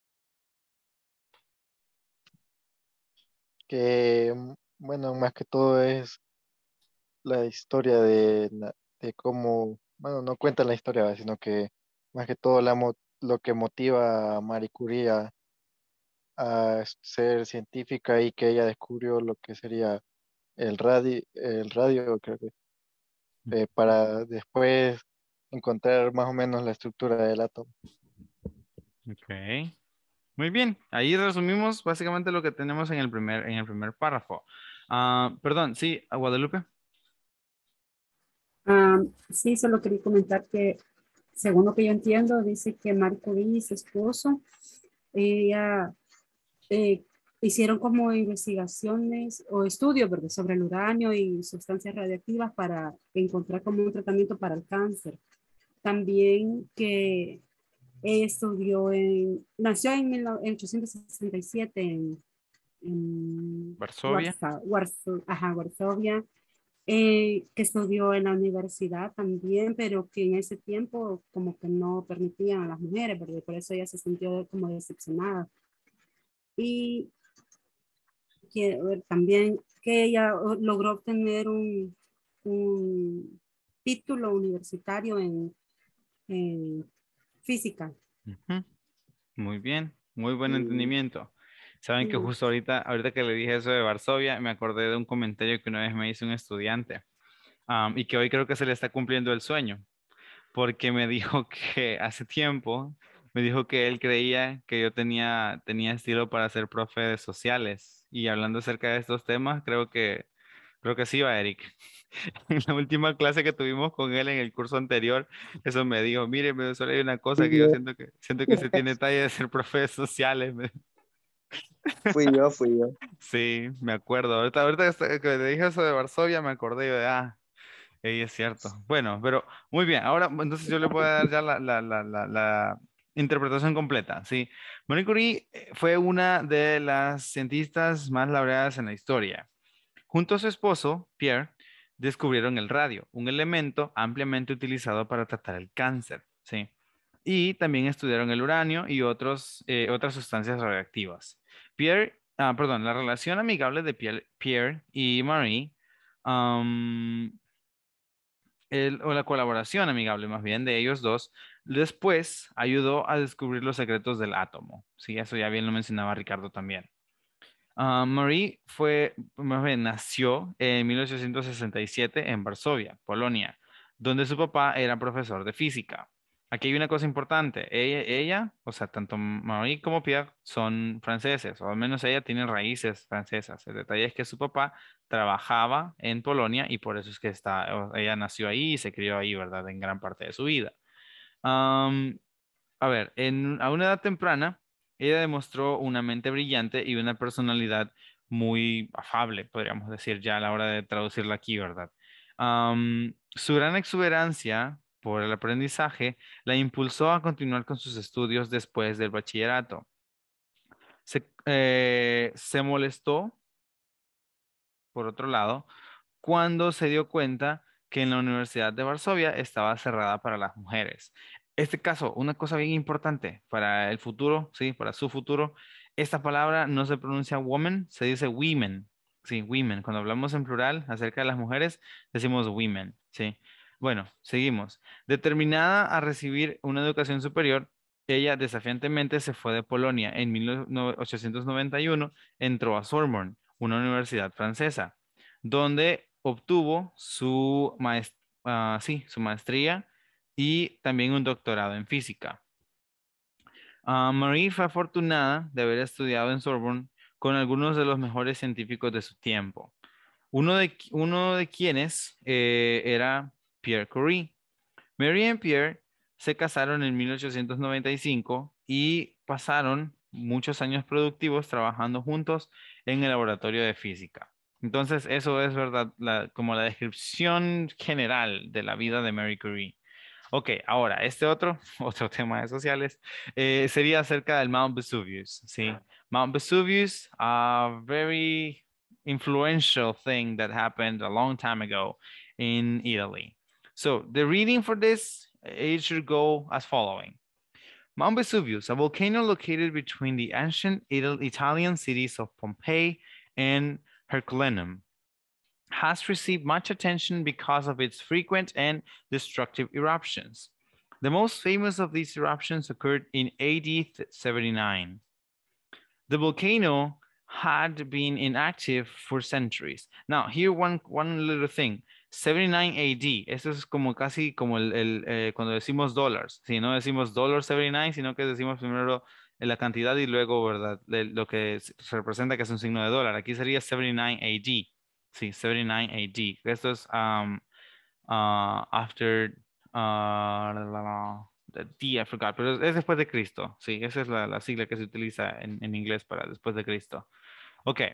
Que, bueno, más que todo es la historia de cómo, bueno, no cuenta la historia, ¿va? Sino que más que todo lo que motiva a Marie Curie a ser científica y que ella descubrió lo que sería el radio, creo que, para después encontrar más o menos la estructura del átomo. Ok. Muy bien. Ahí resumimos básicamente lo que tenemos en el primer párrafo. Perdón, sí, a Guadalupe. Sí, solo quería comentar que, según lo que yo entiendo, dice que Marie Curie, su esposo, ella hicieron como investigaciones o estudios, ¿verdad?, sobre el uranio y sustancias radiactivas para encontrar como un tratamiento para el cáncer. También que estudió nació en 1867 en Varsovia. Varsovia, que estudió en la universidad también, pero que en ese tiempo como que no permitían a las mujeres, ¿verdad? Por eso ella se sintió como decepcionada. Y que, también que ella logró obtener un título universitario en física. Ujú. Muy bien, muy buen Mm, entendimiento. Saben que mm. justo ahorita que le dije eso de Varsovia, me acordé de un comentario que una vez me hizo un estudiante, y que hoy creo que se le está cumpliendo el sueño, porque me dijo que hace tiempo, me dijo que él creía que yo tenía estilo para ser profe de sociales. Y hablando acerca de estos temas, creo que sí va, Eric. En la última clase que tuvimos con él en el curso anterior, eso me dijo, mire, solo hay una cosa que yo siento que se tiene talla de ser profe de sociales. Fui yo. Sí, me acuerdo. Ahorita que te dije eso de Varsovia, me acordé yo de, es cierto. Bueno, pero muy bien. Ahora, entonces yo le voy a dar ya la interpretación completa. Sí, Marie Curie fue una de las cientistas más laureadas en la historia. Junto a su esposo, Pierre, descubrieron el radio, un elemento ampliamente utilizado para tratar el cáncer. Sí. Y también estudiaron el uranio y otras sustancias radioactivas. Perdón, la relación amigable de Pierre y Marie, o la colaboración amigable más bien de ellos dos, después ayudó a descubrir los secretos del átomo. Sí, eso ya bien lo mencionaba Ricardo también. Marie más bien, nació en 1867 en Varsovia, Polonia, donde su papá era profesor de física. Aquí hay una cosa importante. Ella, o sea, tanto Marie como Pierre son franceses, o al menos ella tiene raíces francesas. El detalle es que su papá trabajaba en Polonia y por eso es que ella nació ahí y se crió ahí, ¿verdad? En gran parte de su vida. Am, a ver, a una edad temprana, ella demostró una mente brillante y una personalidad muy afable, podríamos decir ya a la hora de traducirla aquí, ¿verdad? Su gran exuberancia por el aprendizaje la impulsó a continuar con sus estudios después del bachillerato. Se molestó, por otro lado, cuando se dio cuenta que en la Universidad de Varsovia estaba cerrada para las mujeres. Este caso, una cosa bien importante para el futuro, sí, para su futuro, esta palabra no se pronuncia woman, se dice women, sí, women. Cuando hablamos en plural acerca de las mujeres, decimos women, sí. Bueno, seguimos. Determinada a recibir una educación superior, ella desafiantemente se fue de Polonia. En 1891 entró a Sorbonne, una universidad francesa, donde obtuvo su maestría y también un doctorado en física. Marie fue afortunada de haber estudiado en Sorbonne con algunos de los mejores científicos de su tiempo. Uno de quienes era Pierre Curie. Marie y Pierre se casaron en 1895 y pasaron muchos años productivos trabajando juntos en el laboratorio de física. Entonces, eso es verdad, como la descripción general de la vida de Marie Curie. Ok, ahora, otro tema de sociales, sería acerca del Mount Vesuvius, ¿sí? Mount Vesuvius, a very influential thing that happened a long time ago in Italy. So the reading for this, it should go as following. Mount Vesuvius, a volcano located between the ancient Italian cities of Pompeii and Herculaneum, has received much attention because of its frequent and destructive eruptions. The most famous of these eruptions occurred in AD 79. The volcano had been inactive for centuries. Now, here one little thing. 79 AD, eso es como casi como cuando decimos dólares, si no decimos $79, sino que decimos primero la cantidad y luego, ¿verdad? Lo que se representa que es un signo de dólar. Aquí sería 79 AD. Sí, 79 AD. Esto es after the D, I forgot, pero es después de Cristo. Sí, esa es la sigla que se utiliza en inglés para después de Cristo. Okay.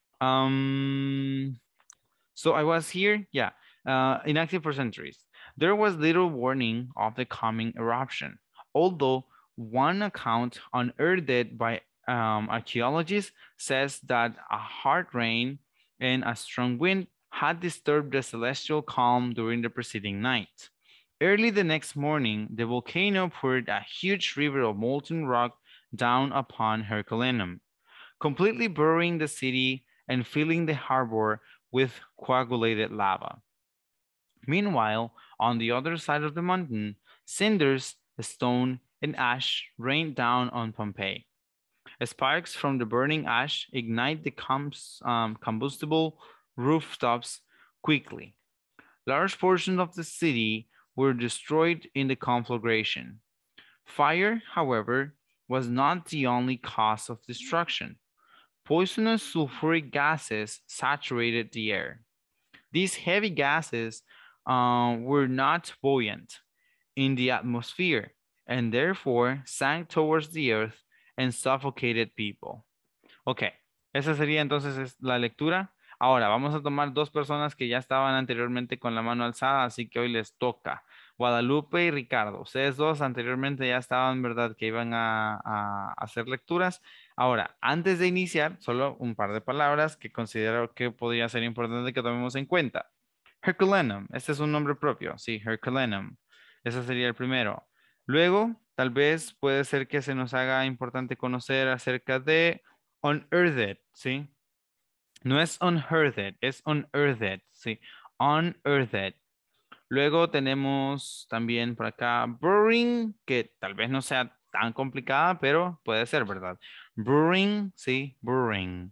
So I was here, yeah, inactive for centuries. There was little warning of the coming eruption, although one account unearthed by archaeologists says that a hard rain and a strong wind had disturbed the celestial calm during the preceding night. Early the next morning, the volcano poured a huge river of molten rock down upon Herculaneum, completely burying the city and filling the harbor with coagulated lava. Meanwhile, on the other side of the mountain, cinders, stone, and ash rained down on Pompeii. Sparks from the burning ash ignite the combustible rooftops quickly. Large portions of the city were destroyed in the conflagration. Fire, however, was not the only cause of destruction. Poisonous sulfuric gases saturated the air. These heavy gases were not buoyant in the atmosphere and therefore sank towards the earth and suffocated people. Ok, esa sería entonces la lectura. Ahora vamos a tomar dos personas que ya estaban anteriormente con la mano alzada, así que hoy les toca. Guadalupe y Ricardo, ustedes dos anteriormente ya estaban, ¿verdad? Que iban a hacer lecturas. Ahora, antes de iniciar, solo un par de palabras que considero que podría ser importante que tomemos en cuenta. Herculaneum, este es un nombre propio, sí, Herculaneum. Ese sería el primero. Luego, tal vez puede ser que se nos haga importante conocer acerca de unearthed, ¿sí? No es unhearded, es unearthed, ¿sí? Unearthed. Luego tenemos también por acá brewing, que tal vez no sea tan complicada, pero puede ser, ¿verdad? Brewing, sí, brewing.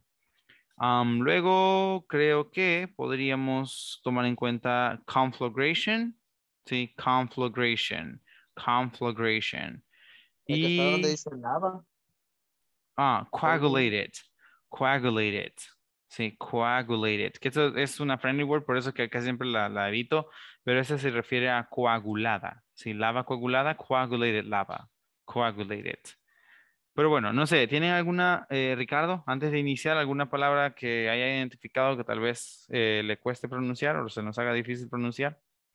Luego creo que podríamos tomar en cuenta conflagration, sí, conflagration, conflagration. Es que está donde Y dice lava. coagulated, coagulated, sí, coagulated, que eso es una friendly word, por eso que acá siempre la evito, pero esa se refiere a coagulada, sí, lava coagulada, coagulated lava, coagulated. Pero bueno, no sé, ¿tienen alguna, Ricardo, antes de iniciar, alguna palabra que haya identificado que tal vez le cueste pronunciar o se nos haga difícil pronunciar?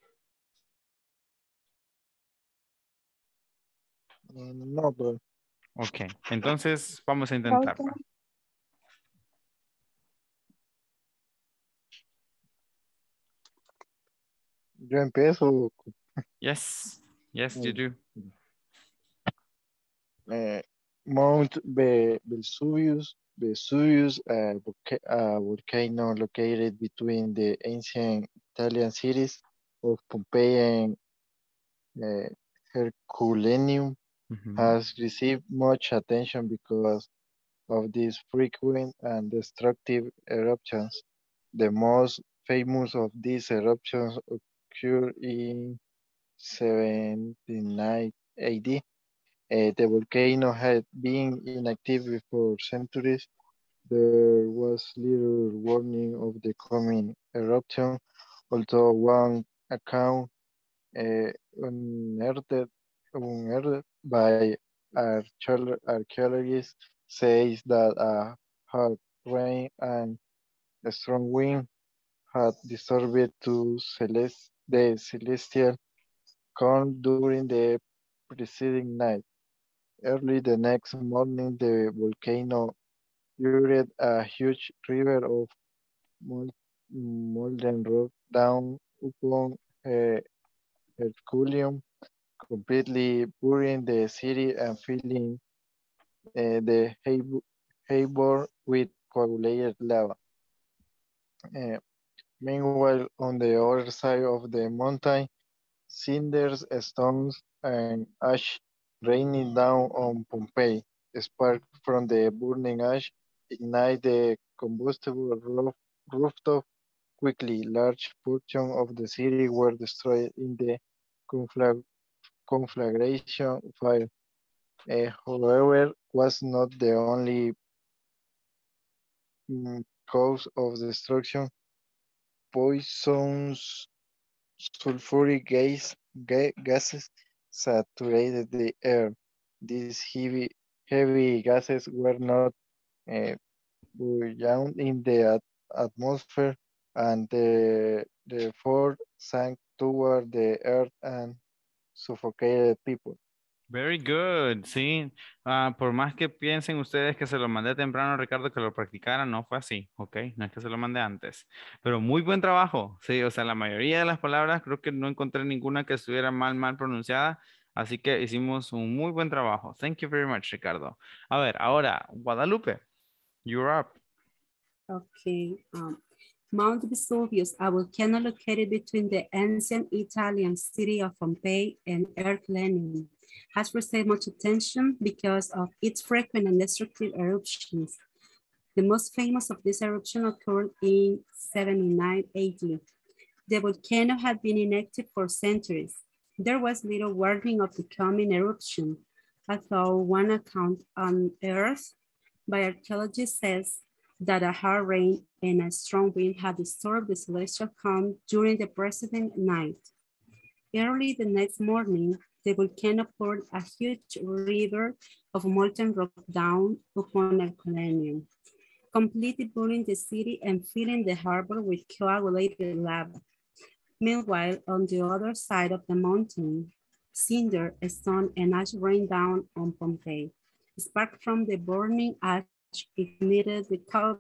No, pero Ok, entonces vamos a Okay. intentarlo. yo empiezo. Yes, yes, you do. Uh, Mount Vesuvius, a volcano located between the ancient Italian cities of Pompeii and Herculaneum, Mhm. has received much attention because of these frequent and destructive eruptions. The most famous of these eruptions occurred in 79 AD. The volcano had been inactive for centuries. There was little warning of the coming eruption, although one account uh, unearthed, unearthed by archaeologists says that a hard rain and a strong wind had disturbed the celestial calm during the preceding night. Early the next morning, the volcano poured a huge river of mol- molten rock down upon Herculaneum, completely burying the city and filling the harbor with coagulated lava. Uh, Meanwhile, on the other side of the mountain, cinders, stones, and ash raining down on Pompeii. Sparks from the burning ash ignite the combustible rooftop quickly. Large portions of the city were destroyed in the conflagration fire. However, was not the only cause of destruction. Poisons sulfuric gases saturated the air. These heavy gases were not uh, bouillon in the atmosphere, and the fort sank toward the earth and suffocated people. Very good, sí. Por más que piensen ustedes que se lo mandé temprano, Ricardo, que lo practicara, no fue así, ¿ok? No es que se lo mandé antes. Pero muy buen trabajo, sí. O sea, la mayoría de las palabras creo que no encontré ninguna que estuviera mal pronunciada. Así que hicimos un muy buen trabajo. Thank you very much, Ricardo. A ver, ahora, Guadalupe, you're up. Okay. Mount Vesuvius, a volcano located between the ancient Italian city of Pompeii and Herculaneum, has received much attention because of its frequent and destructive eruptions. The most famous of this eruption occurred in 79 AD. The volcano had been inactive for centuries. There was little warning of the coming eruption, although one account unearthed by archaeologists says that a hard rain and a strong wind had disturbed the celestial calm during the preceding night. Early the next morning, the volcano poured a huge river of molten rock down upon Herculaneum, completely burning the city and filling the harbor with coagulated lava. Meanwhile, on the other side of the mountain, cinder, stone, and ash rained down on Pompeii. Spark from the burning ash ignited the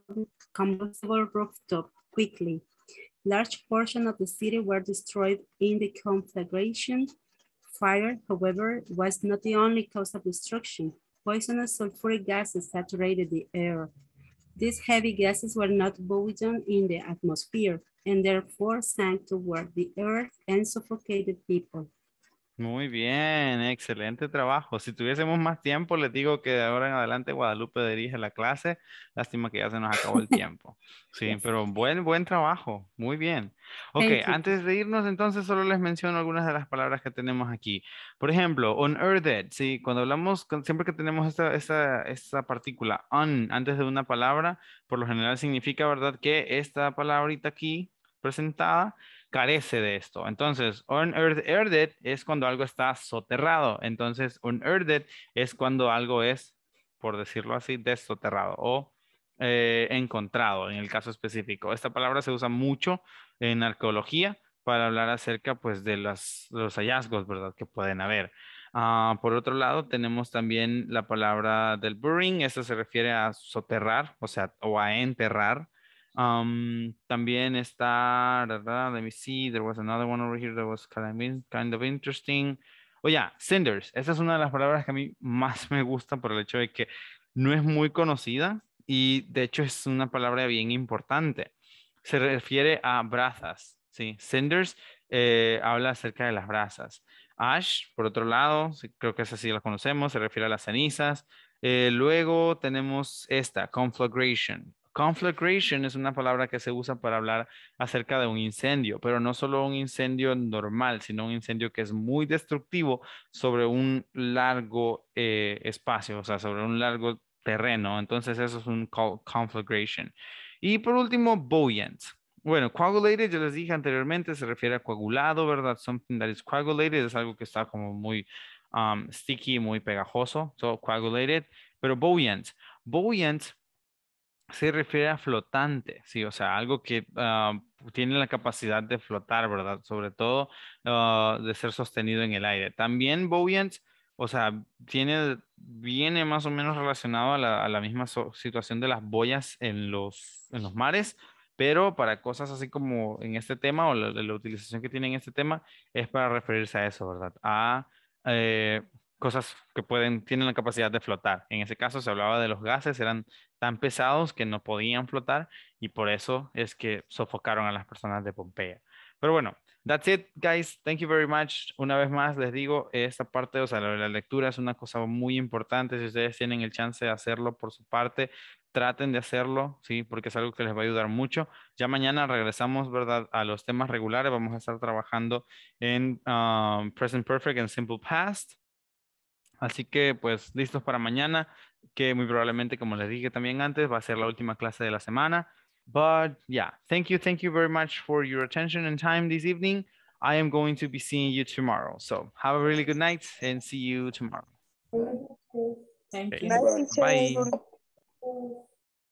combustible rooftop quickly. Large portions of the city were destroyed in the conflagration. Fire, however, was not the only cause of destruction. Poisonous sulfuric gases saturated the air. These heavy gases were not buoyant in the atmosphere and therefore sank toward the earth and suffocated people. Muy bien, excelente trabajo. Si tuviésemos más tiempo, les digo que de ahora en adelante Guadalupe dirige la clase. Lástima que ya se nos acabó el tiempo. Sí, Yes. pero buen trabajo. Muy bien. Ok, Thank you. antes de irnos, entonces solo les menciono algunas de las palabras que tenemos aquí. Por ejemplo, unearthed. Sí, cuando hablamos, siempre que tenemos esta partícula un antes de una palabra, por lo general significa, ¿verdad?, que esta palabrita aquí presentada carece de esto. Entonces, unearthed es cuando algo está soterrado. Entonces, unearthed es cuando algo es, por decirlo así, desoterrado o encontrado en el caso específico. Esta palabra se usa mucho en arqueología para hablar acerca, pues, de los hallazgos, ¿verdad?, que pueden haber. Por otro lado, tenemos también la palabra del burying. Esto se refiere a soterrar, o sea, o a enterrar. También está, let me see, there was another one over here that was kind of interesting. Oh, yeah, cinders. Esa es una de las palabras que a mí más me gusta por el hecho de que no es muy conocida y de hecho es una palabra bien importante. Se refiere a brasas, ¿sí? Cinders habla acerca de las brasas. Ash, por otro lado, creo que esa sí la conocemos, se refiere a las cenizas. Luego tenemos esta, conflagration. Conflagration es una palabra que se usa para hablar acerca de un incendio, pero no solo un incendio normal, sino un incendio que es muy destructivo sobre un largo espacio, o sea, sobre un largo terreno. Entonces eso es un conflagration. Y por último, buoyant. Bueno, coagulated, yo les dije anteriormente, se refiere a coagulado, ¿verdad? Something that is coagulated es algo que está como muy sticky, muy pegajoso, so coagulated. Pero buoyant se refiere a flotante, sí, o sea, algo que tiene la capacidad de flotar, ¿verdad? Sobre todo de ser sostenido en el aire. También buoyant, o sea, viene más o menos relacionado a la misma situación de las boyas en los mares, pero para cosas así como en este tema o la utilización que tiene en este tema es para referirse a eso, ¿verdad? A cosas que tienen la capacidad de flotar. En ese caso se hablaba de los gases, eran tan pesados que no podían flotar y por eso es que sofocaron a las personas de Pompeya. Pero bueno, that's it, guys. Thank you very much. Una vez más les digo, esta parte, o sea, la lectura es una cosa muy importante. Si ustedes tienen el chance de hacerlo por su parte, traten de hacerlo, sí, porque es algo que les va a ayudar mucho. Ya mañana regresamos, ¿verdad?, a los temas regulares. Vamos a estar trabajando en Present Perfect and Simple Past. Así que pues listos para mañana, que muy probablemente, como les dije también antes, va a ser la última clase de la semana. But yeah, thank you very much for your attention and time this evening. I am going to be seeing you tomorrow. So have a really good night and see you tomorrow. Thank you. Thank Okay. you. Bye, teacher. Bye. Bye.